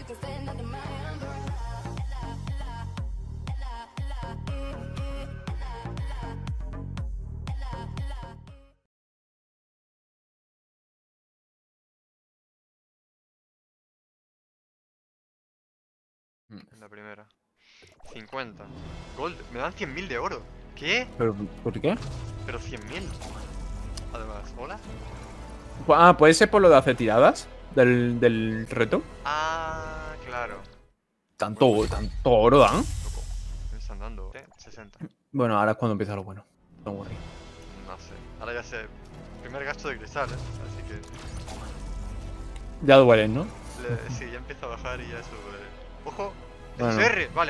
En la primera. 50. Gold. Me dan 100.000 de oro. ¿Qué? ¿Pero por qué? Pero 100.000. Además, ¿hola? Ah, ¿puede ser por lo de hacer tiradas? Del reto. Ah, claro. ¿Tanto, Bueno, pues, tanto oro dan? loco. Me están dando 60. Bueno, ahora es cuando empieza lo bueno. Don't worry. No sé. Ahora ya sé. Primer gasto de cristal, así que. Ya duele, ¿no? Sí, ya empieza a bajar y ya sube. ¡Ojo! Bueno. ¡SSR! Vale.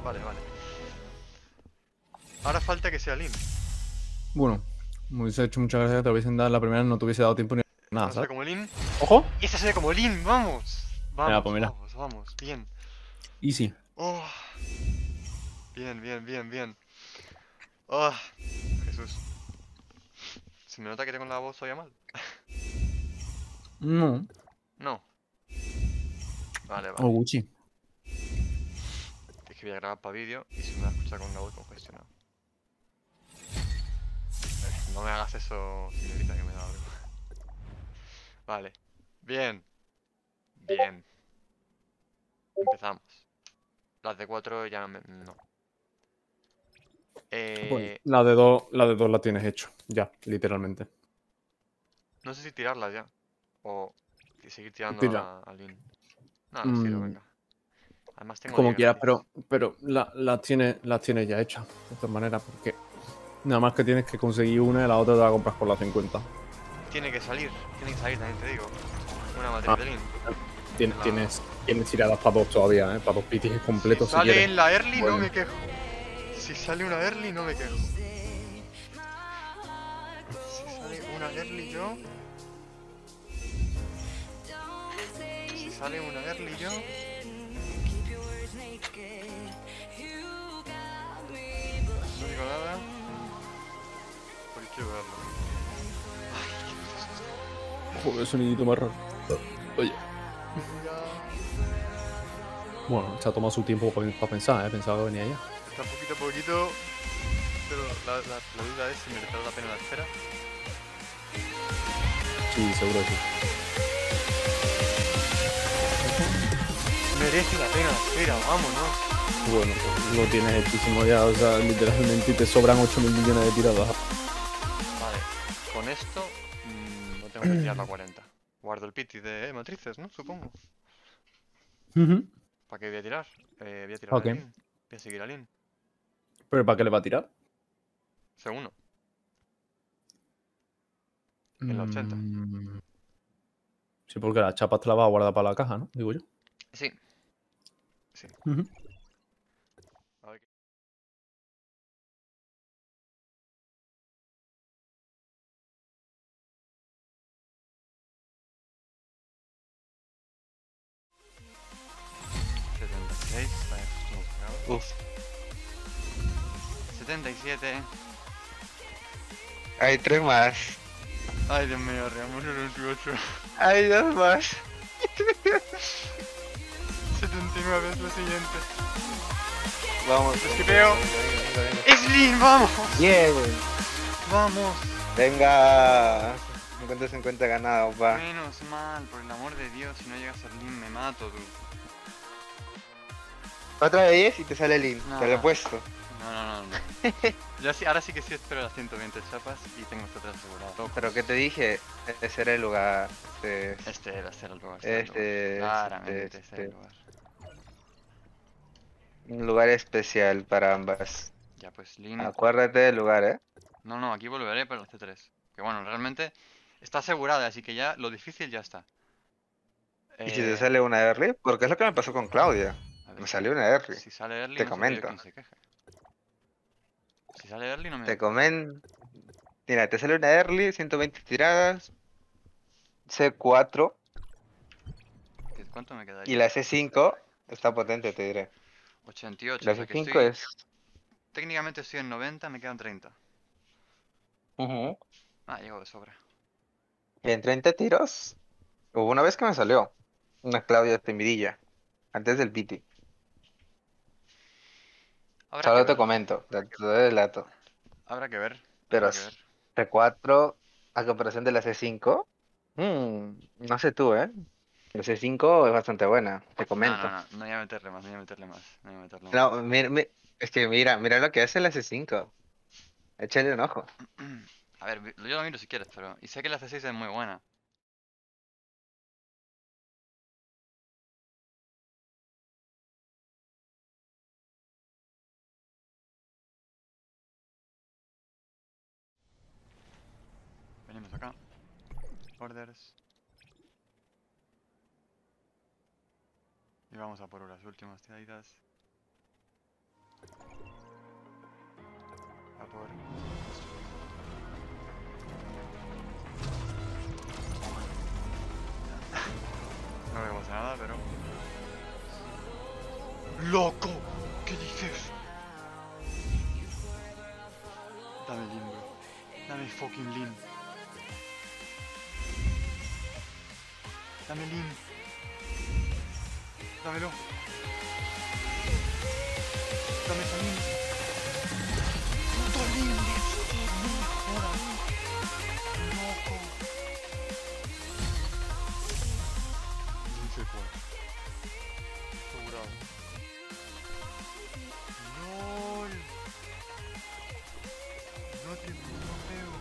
Ahora falta que sea Lin. Bueno, me hubiese hecho muchas gracias que te hubiesen dado la primera, no te hubiese dado tiempo ni nada, Ahora sale ¿sabes? como Lin. ¡Ojo! ¡Y esta sale como Lin! ¡Vamos! Mira, Vamos, pues mira. vamos, vamos. Bien. Easy. ¡Oh! Bien. ¡Oh! Jesús. ¿Se me nota que tengo la voz todavía mal? No. No. Vale. O Gucci. Es que voy a grabar para vídeo y se me va a escuchar con la voz congestionada. No me hagas eso, señorita, que me da algo. Vale. Bien. Empezamos. Las de 4 ya no. Bueno, la de dos la tienes hecho. Ya, literalmente. No sé si tirarlas ya. O seguir tirando Tira. a Lin. No, las tiro, Mm, venga. Además tengo como 10 quieras, gratis. pero las tienes ya hechas. De todas maneras, porque nada más que tienes que conseguir una y la otra te la compras por las 50. Tiene que salir también te digo. Una matriz Ah, de Lin. tienes tiradas para dos todavía, ¿eh? Para dos pitis completos Si si sale quieres. en la early no Bueno. me quejo. Si sale una early no me quejo. Si sale una early yo. Si sale una early yo. No digo nada. Porque quiero verlo. Joder, sonidito más raro. Oye. Bueno, se ha tomado su tiempo para pensar, ¿eh? Pensaba que venía ya. Está poquito a poquito. Pero la duda es si merecerá la pena la espera. Sí, seguro que sí. Merece la pena la espera, vámonos. Bueno, pues lo tienes hechísimo ya, o sea, literalmente y te sobran 8.000 millones de tiradas. Vale, con esto no tengo que tirar la 40. Guardo el piti de matrices, ¿no? Supongo. ¿Para qué voy a tirar? Voy a tirar Ok. a Lin. Voy a seguir a Lin. ¿Pero para qué le va a tirar? C1. En la 80. Sí, porque las chapas te las vas a guardar para la caja, ¿no? Digo yo. Sí. A ver qué... 76. Vale, esto hemos pegado. Uf. 77. Hay 3 más. Ay, Dios mío, Reamos 98. Hay 2 más. 79 es lo siguiente. Vamos. Esquipeo. Venga. ¡Es Lin! ¡Vamos! Bien. ¡Vamos! Venga. 50-50 ganado, pa. Menos mal, por el amor de Dios, si no llega a ser Lin me mato, tú. Otra vez y te sale el link. No. Te lo he puesto. No. Ya sí, ahora sí que sí espero las 120 chapas y tengo este 3 asegurado. Pero ¿qué te dije? Ese era el lugar. Este era el lugar. Claramente este era el lugar. Un lugar especial para ambas. Ya pues, Lin. Acuérdate del lugar, ¿eh? No, aquí volveré para el C3. Que bueno, realmente está asegurada, así que ya lo difícil ya está. ¿Y si te sale una early? Porque es lo que me pasó con Claudia. A ver, Me salió una early. si sale early, Te no seré yo comento. quien se queje. Si sale early, no me Te comento. Mira, te sale una early, 120 tiradas. C4 ¿Cuánto me y quedaría? la C5 está potente, te diré. 88, La o sea que C5 estoy... es... Técnicamente estoy en 90, me quedan 30. Llego de sobra. Y en 30 tiros, hubo una vez que me salió una Claudia Temidilla. Antes del piti. Habrá que Solo te ver. comento, te doy el dato. Habrá que ver. Pero Habrá que ver. C4 a comparación de la C5, no sé tú, ¿eh? La C5 es bastante buena, te No, no, comento. no. No voy a meterle más, no voy a meterle más. No voy a meterle más. No, es que mira lo que hace la C5. Échale un ojo. A ver, yo lo miro si quieres, pero... Y sé que la C6 es muy buena. Venimos acá. Orders. Y vamos a por las últimas tiraditas. A por... No creo que pase nada, pero... ¡Loco! ¿Qué dices? Dame Lin, bro. Dame fucking Lin. Dame Lin. Dámelo. Dame esa Lin. ¡Puto Lin! ¡No me jodas! ¡Loco! Lin C4. Asegurado. ¡LOL! No creo.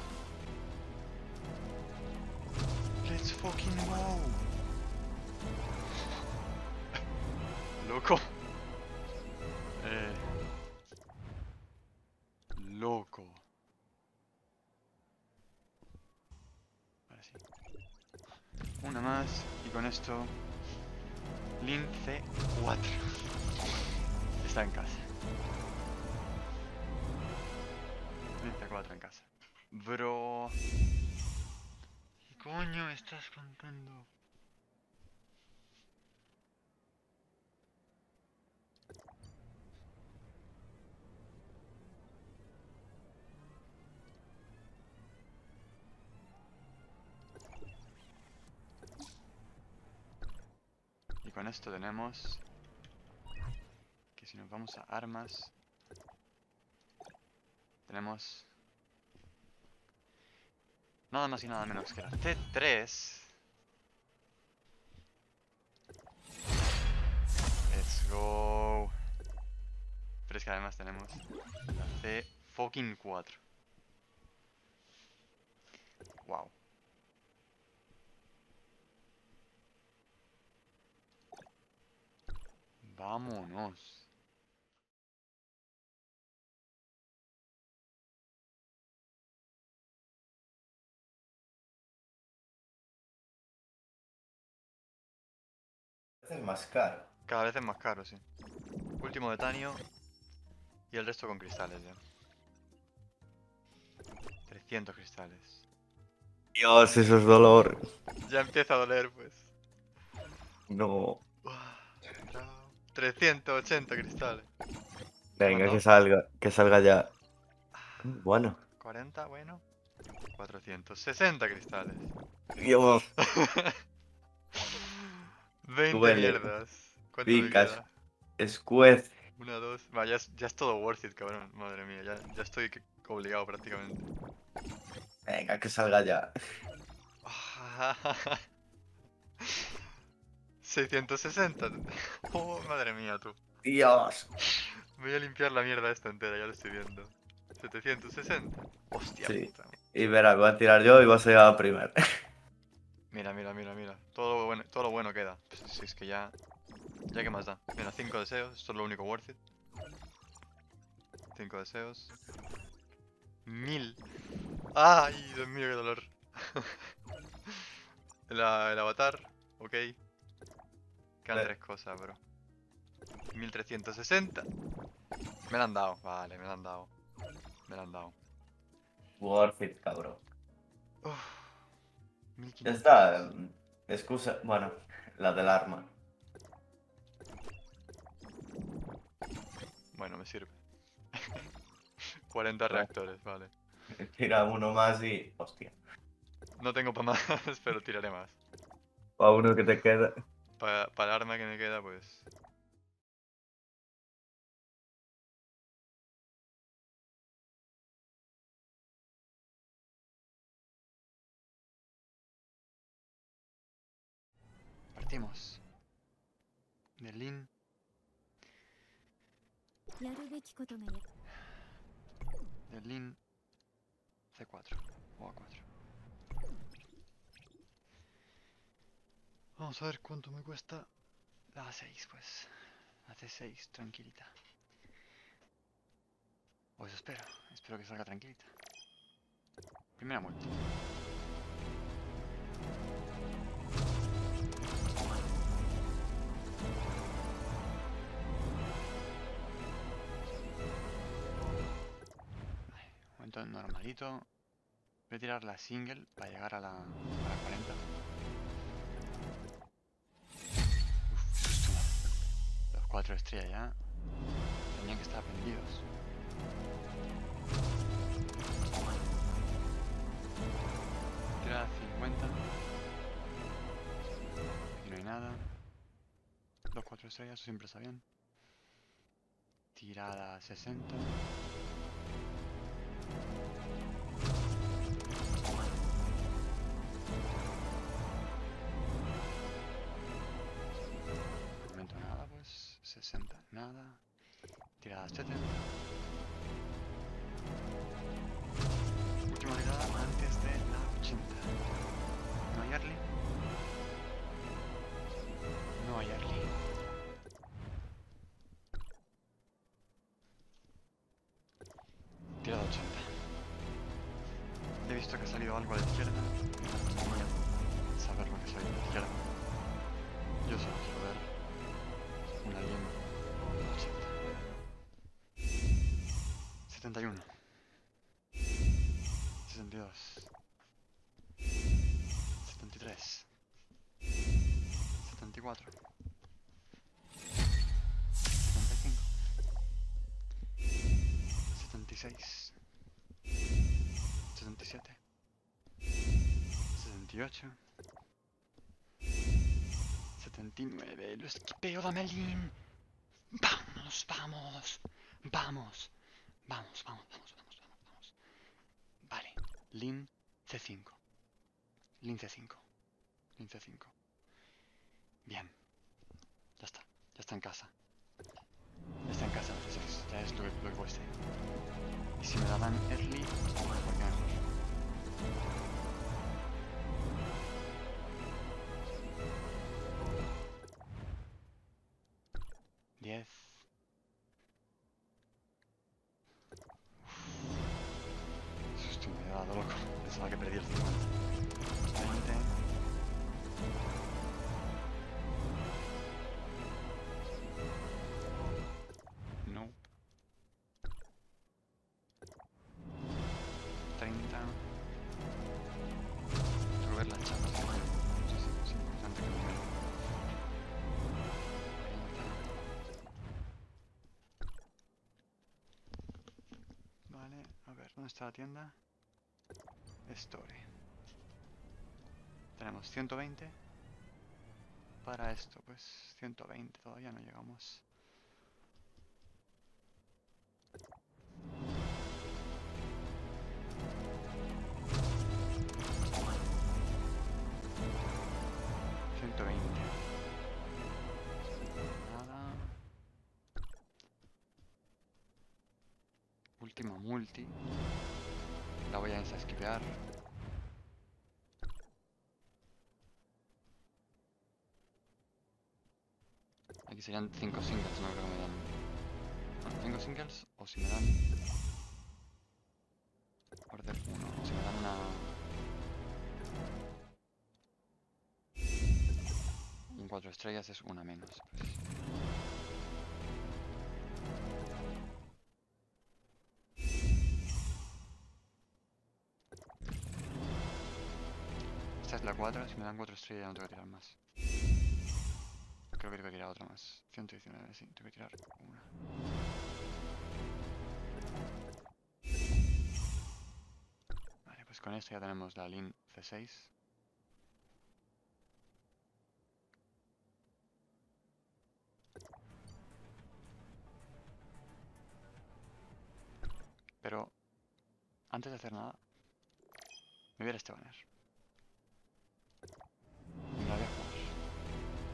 Let's fucking go. Loco. Loco. Ahora sí. Una más. Y con esto... Lin C4. Está en casa. Lin C4 en casa. Bro... ¿Qué coño me estás contando? Y con esto tenemos... Que si nos vamos a armas... Tenemos... Nada más y nada menos que la C3. Let's go. Pero es que además tenemos la C fucking 4. Wow. Vámonos. Es más caro. Cada vez es más caro, sí. Último de Tanio. Y el resto con cristales ya. 300 cristales. Dios, eso es dolor. Ya empieza a doler, pues. No. 380 cristales. Venga, ¿Cuánto? que salga ya. Bueno. 40, bueno. 460 cristales. Dios, 20 duele. mierdas. ¿Cuánto me Picas, queda? escuez. Una, dos. Va, ya es todo worth it, cabrón. Madre mía, ya estoy obligado prácticamente. Venga, que salga ya. 660. Oh, madre mía, tú. Dios. Voy a limpiar la mierda esta entera, ya lo estoy viendo. 760. Hostia Sí. puta. Y verá, voy a tirar yo y vas a llegar a primero. Mira, mira, mira, mira. Todo lo bueno queda. Pues, si es que ya... Ya que más da. Mira, 5 deseos. Esto es lo único worth it. 5 deseos. 1000. ¡Ay, Dios mío, qué dolor! El avatar. Ok. Quedan 3 cosas, bro. 1360. Me la han dado. Vale, me la han dado. Me la han dado. Worth it, cabrón. Uf, Ya 1500. está. Excusa. Bueno, la del arma. Bueno, me sirve. 40 reactores, vale. Tira uno más y. Hostia. No tengo para más, pero tiraré más. Para uno que te queda. Para el arma que me queda, pues... Partimos. De Lin. やるべきことがや De Lin. C4. O A4. Vamos a ver cuánto me cuesta la A6, pues. La C6, tranquilita. O eso espero. Espero que salga tranquilita. Primera muerte. Vale, momento normalito. Voy a tirar la single para llegar a la 40. Uf, qué susto. Los 4 estrellas ya. Tenían que estar prendidos. Tirada 50. Aquí no hay nada. 2, 4 estrellas, eso siempre está bien. Tirada 60. De momento nada, pues. 60, nada. Tirada 70. Última tirada antes de la 80. ¿No hay early? No hay early. Tirada 80. He visto que ha salido algo a la izquierda. No voy a saber lo que sale a la izquierda. Yo solo quiero ver una línea 80. 71. 62. 73. 74. 75. 76. 77. 78. 79. Lo esquipeo, dame el in. Vamos, vamos. Vamos. Vamos, vamos, vamos, vamos, vamos, vamos. Vale. Lin C5. Lin C5. Lin C5. Bien. Ya está. Ya está en casa. Ya está en casa el C6. Ya es lo que cueste. Y si me la dan early, mejor que mejor. Diez. Susto, me he dado loco. Pensaba que perdí el 50. 20. No. 30. Tengo que ver las chapas. Es importante que me vea. 40. Vale, a ver, ¿dónde está la tienda? Store. Tenemos 120. Para esto, pues 120, todavía no llegamos. Nada. Última multi. La voy a esquipear. Aquí serían 5 singles, no creo que me dan. Bueno, 5 singles o si me dan. Order 1, o si me dan una. Un 4 estrellas es una menos. Pues. Esta es la 4, si me dan 4 estrellas ya no tengo que tirar más. Creo que tengo que tirar otra más. 119, sí, tengo que tirar una. Vale, pues con esto ya tenemos la Lin C6. Pero antes de hacer nada, me voy a este banner. Y me la voy a jugar.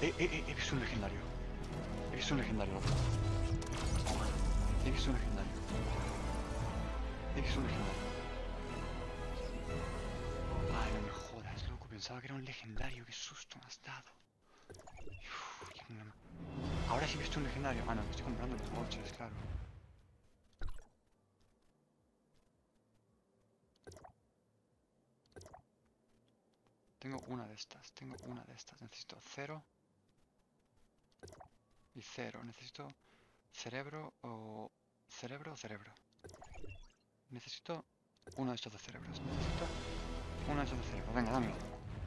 He visto un legendario. He visto un legendario, loco. He visto un legendario. He visto un legendario. Ay, no me jodas, loco. Pensaba que era un legendario. Qué susto me has dado. Uf, ahora sí he visto un legendario. Ah, no, me estoy comprando los vouchers, claro. Tengo una de estas. Tengo una de estas. Necesito 0 y 0. Necesito cerebro o... cerebro o cerebro. Necesito uno de estos de cerebros. Necesito uno de estos de cerebro. Venga, dámelo.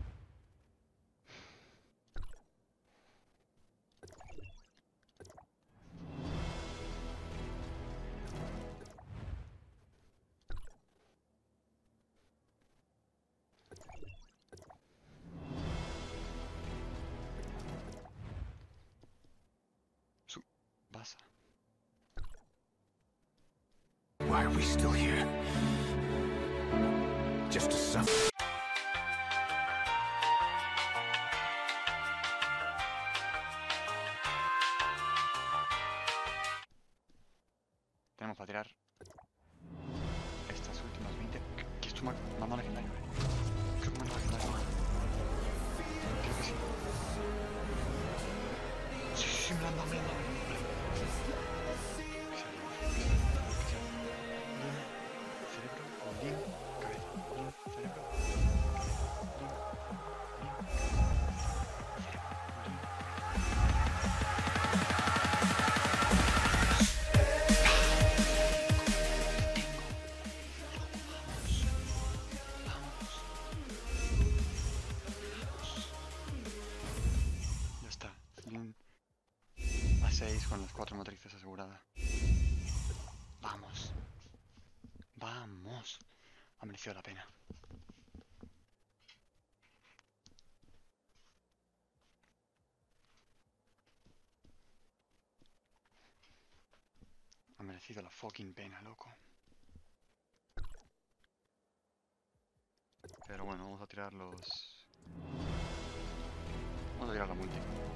Basa. Why are we still here? Just to suffer. Tenemos para tirar estas últimas 20. ¿Qué esto me ha mandado legendario? Creo que me ha mandado legendario. Creo que sí. Sí, me lo han dado, me lo han dado. Cerebro, lim, cabeza, lim, cerebro, ya está. Lim a 6 con las 4 matrices aseguradas. Vamos. Vamos. Ha merecido la pena. Ha merecido la fucking pena, loco. Pero bueno, vamos a tirar los... Vamos a tirar la multi.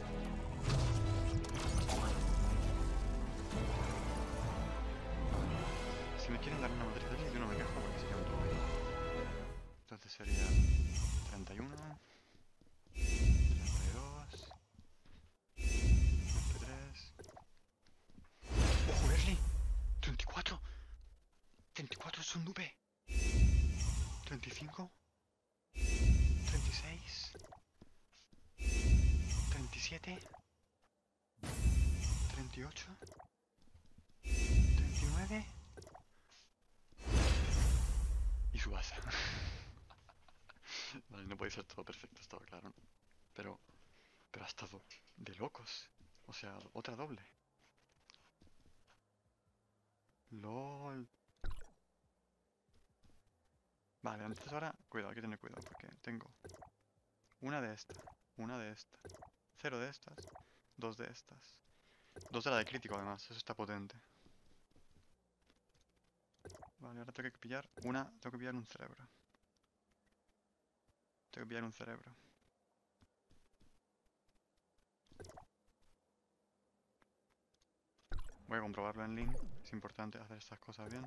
Si me quieren dar una matriz aquí, yo no me quejo porque sería un tope. Entonces sería 31, 32, 23... ¡Ojo, Leslie! 34. 34 es un dupe. 35. 36. 37. 38. 39. Y su base. Vale, no puede ser todo perfecto, estaba claro, ¿no? Pero ha estado de locos. O sea, otra doble. LOL. Vale, entonces ahora, cuidado, hay que tener cuidado porque tengo una de estas, una de estas, 0 de estas, 2 de estas, 2 de la de crítico además, eso está potente. Vale, ahora tengo que pillar tengo que pillar un cerebro. Tengo que pillar un cerebro. Voy a comprobarlo en link, es importante hacer estas cosas bien.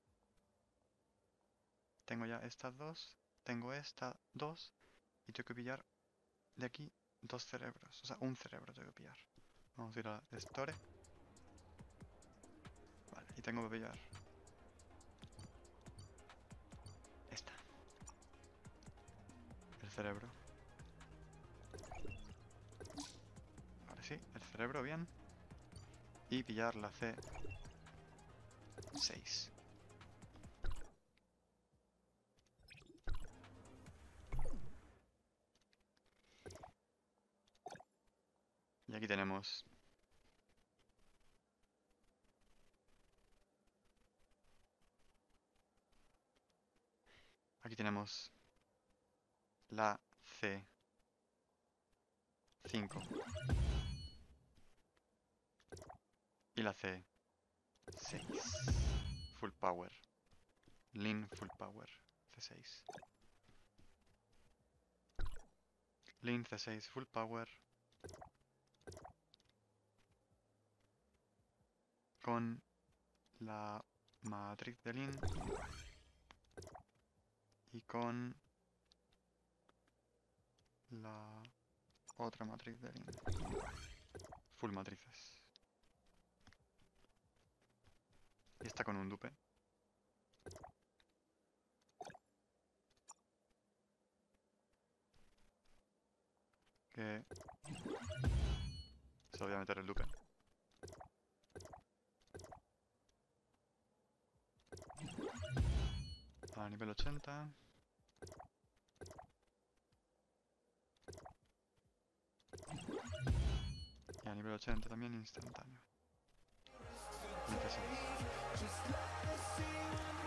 Tengo ya estas dos, tengo estas dos, y tengo que pillar de aquí 2 cerebros, o sea, un cerebro tengo que pillar. Vamos a ir a Store. Vale, y tengo que pillar esta. El cerebro. Ahora sí, el cerebro bien. Y pillar la C6. Y aquí tenemos la C5 y la C6 full power, Lean full power C6, Lean C6 full power, con la matriz de Lin y con la otra matriz de Lin. Full matrices. Y está con un dupe. Que se lo voy a meter el dupe. A nivel 80. Y a nivel 80 también instantáneo. Impresionante.